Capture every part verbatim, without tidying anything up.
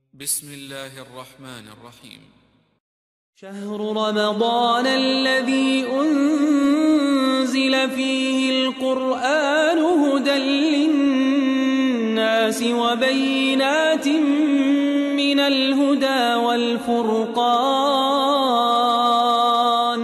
بسم الله الرحمن الرحيم. شهر رمضان الذي أنزل فيه القرآن هدى للناس وبينات من الهدى والفرقان.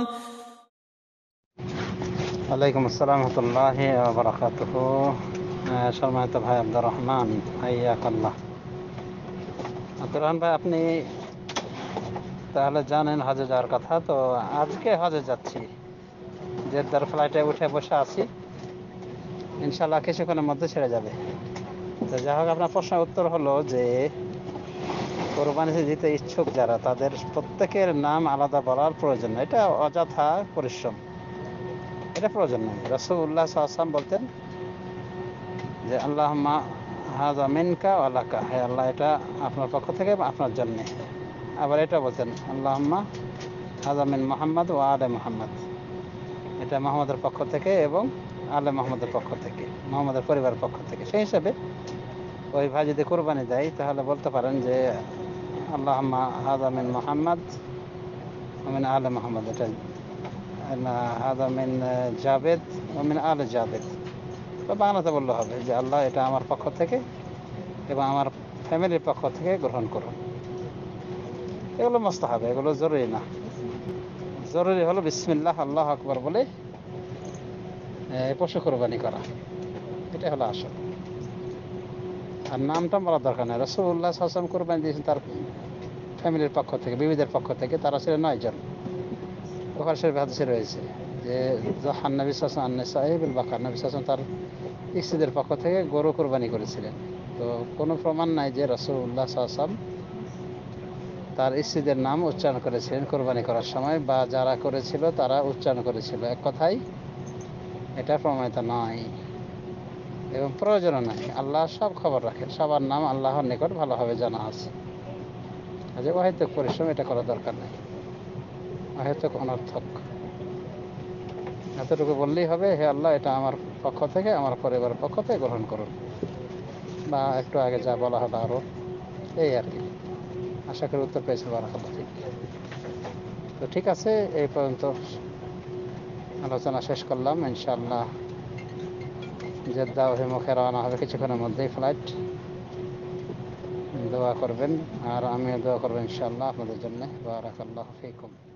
عليكم السلام ورحمة الله وبركاته. সম্মানিত ভাই আব্দুর রহমান, হাইয়াকাল্লাহ। আব্দুর রহমান ভাই, আপনি তাহলে জানেন হজে যাওয়ার কথা। তো আজকে হজে যাচ্ছি, জেদ্দার ফ্লাইটে উঠে বসে আছি, ইনশাল্লাহ কিছুক্ষণের মধ্যে ছেড়ে যাবে। তো যাই হোক, আপনার প্রশ্নের উত্তর হলো যে কোরবানি দিতে ইচ্ছুক যারা, তাদের প্রত্যেকের নাম আলাদা বলার প্রয়োজন নেই। এটা অযথা পরিশ্রম, এটা প্রয়োজন নেই। রাসূলুল্লাহ সাল্লাল্লাহু আলাইহি ওয়াসাল্লাম বলতেন যে আল্লাহুম্মা হাযা মিনকা ওয়া লাকা, হে আল্লাহ, এটা আপনার পক্ষ থেকে আপনার জন্যে। আবার এটা বলতেন আল্লাহুম্মা হাযা মিন মুহাম্মদ ওয়া আলে মুহাম্মদ, এটা মুহাম্মদের পক্ষ থেকে এবং আলে মুহাম্মদের পক্ষ থেকে, মুহাম্মদের পরিবারের পক্ষ থেকে। সেই হিসেবে ওই ভাই যদি কোরবানি দেয়, তাহলে বলতে পারেন যে আল্লাহুম্মা হাযা মিন মুহাম্মদ ওয়া মিন আলে মুহাম্মদ, এটা হাযা মিন জাবেদ ওয়া মিন আলে জাবেদ। বা বাংলাতে বললে হবে যে আল্লাহ, এটা আমার পক্ষ থেকে এবং আমার ফ্যামিলির পক্ষ থেকে গ্রহণ করুন। এগুলো মুস্তাহাব, এগুলো জরুরি না। জরুরি হলো বিসমিল্লাহ আল্লাহু আকবার বলে পশু কোরবানি করা, এটা হলো আসল। আর নামটা বলার দরকার নেই। রাসূলুল্লাহ সাল্লাল্লাহু আলাইহি ওয়াসাল্লাম কোরবানি দিয়েছেন তার ফ্যামিলির পক্ষ থেকে, বিবিদের পক্ষ থেকে। তারা ছিলেন নয় জন। বুখারী শরীফে হাদিসে রয়েছে যে যাহান নবী সাল্লাল্লাহু আলাইহি ওয়াসাল্লাম আন-নিসাঈ বিল বাকার, নবী সাল্লাল্লাহু আলাইহি ওয়াসাল্লাম তার স্ত্রীদের পক্ষ থেকে গরু কোরবানি করেছিলেন। তো কোনো প্রমাণ নাই যে রাসূলুল্লাহ সাল্লাল্লাহু আলাইহি ওয়াসাল্লাম তার স্ত্রীদের নাম উচ্চারণ করেছিলেন কোরবানি করার সময়, বা যারা করেছিল তারা উচ্চারণ করেছিল। এক কথায় এটা প্রমাণিত নয় এবং প্রয়োজনও নাই। আল্লাহ সব খবর রাখেন, সবার নাম আল্লাহর নিকট ভালোভাবে জানা আছে। যে অহেতুক পরিশ্রম এটা করার দরকার নেই, অহেতুক অনর্থক। এতটুকু বললেই হবে, হে আল্লাহ, এটা আমার পক্ষ থেকে, আমার পরিবারের পক্ষ থেকে গ্রহণ করুন। বা একটু আগে যা বলা হলো আরও, এই আর কি। আশা করি উত্তর পেয়েছি। বারাকাল্লাহ ফিক। তো ঠিক আছে, এই পর্যন্ত আলোচনা শেষ করলাম। ইনশাআল্লাহ জেদ্দা অভিমুখে রওনা হবে কিছুক্ষণের মধ্যেই ফ্লাইট। দোয়া করবেন আর আমিও দোয়া করবেন ইনশাআল্লাহ আপনাদের জন্য। বারাকাল্লাহু ফিকুম।